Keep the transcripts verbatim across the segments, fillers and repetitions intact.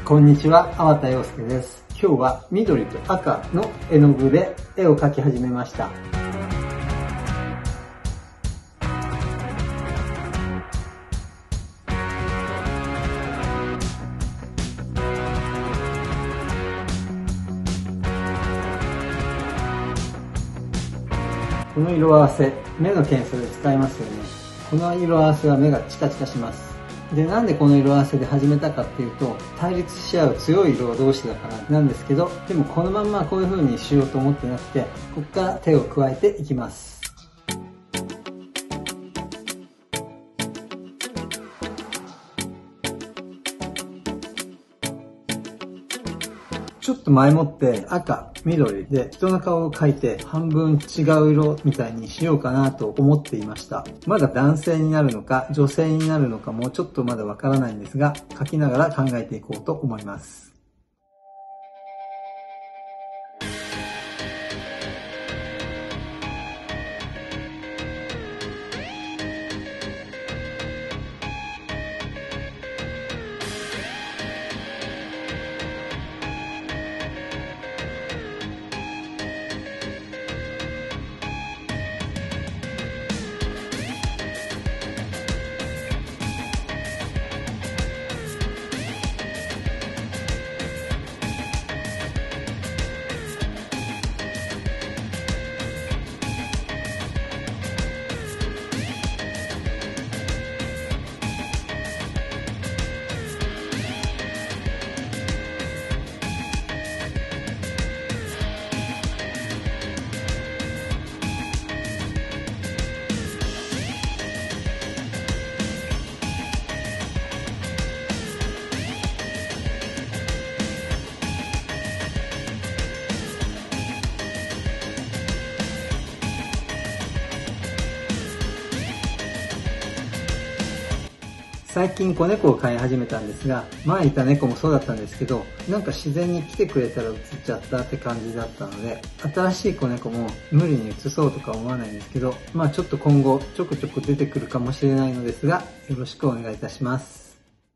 こんにちは、粟田洋介です。今日は緑と赤の絵の具で絵を描き始めました。この色合わせ、目の検査で使いますよね。この色合わせは目がチカチカします。で、なんでこの色合わせで始めたかっていうと、対立し合う強い色同士だからなんですけど、でもこのまんまこういう風にしようと思ってなくて、ここから手を加えていきます。ちょっと前もって赤、緑で人の顔を描いて半分違う色みたいにしようかなと思っていました。まだ男性になるのか女性になるのかもちょっとまだわからないんですが、描きながら考えていこうと思います。最近子猫を飼い始めたんですが、前いた猫もそうだったんですけど、なんか自然に来てくれたら移っちゃったって感じだったので、新しい子猫も無理に移そうとか思わないんですけど、まあちょっと今後ちょくちょく出てくるかもしれないのですが、よろしくお願いいたします。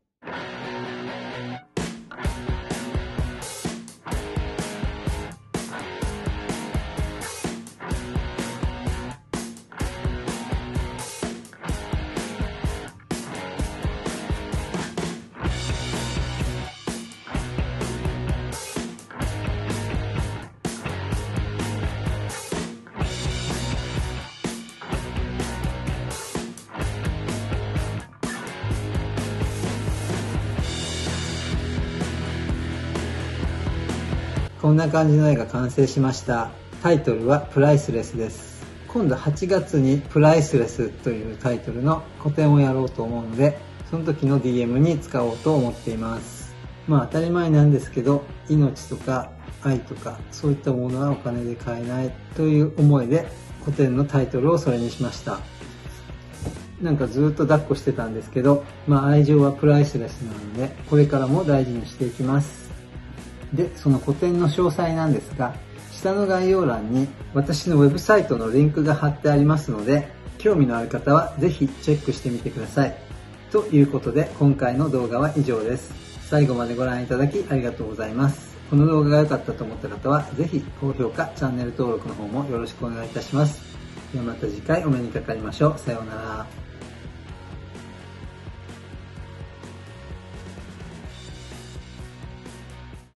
こんな感じの絵が完成しました。タイトルはプライスレスです。今度はちがつにプライスレスというタイトルの個展をやろうと思うので、その時の ディーエム に使おうと思っています。まあ当たり前なんですけど、命とか愛とかそういったものはお金で買えないという思いで個展のタイトルをそれにしました。なんかずっと抱っこしてたんですけど、まあ愛情はプライスレスなので、これからも大事にしていきます。で、その個展の詳細なんですが、下の概要欄に私のウェブサイトのリンクが貼ってありますので、興味のある方はぜひチェックしてみてください。ということで、今回の動画は以上です。最後までご覧いただきありがとうございます。この動画が良かったと思った方は、ぜひ高評価、チャンネル登録の方もよろしくお願いいたします。ではまた次回お目にかかりましょう。さようなら。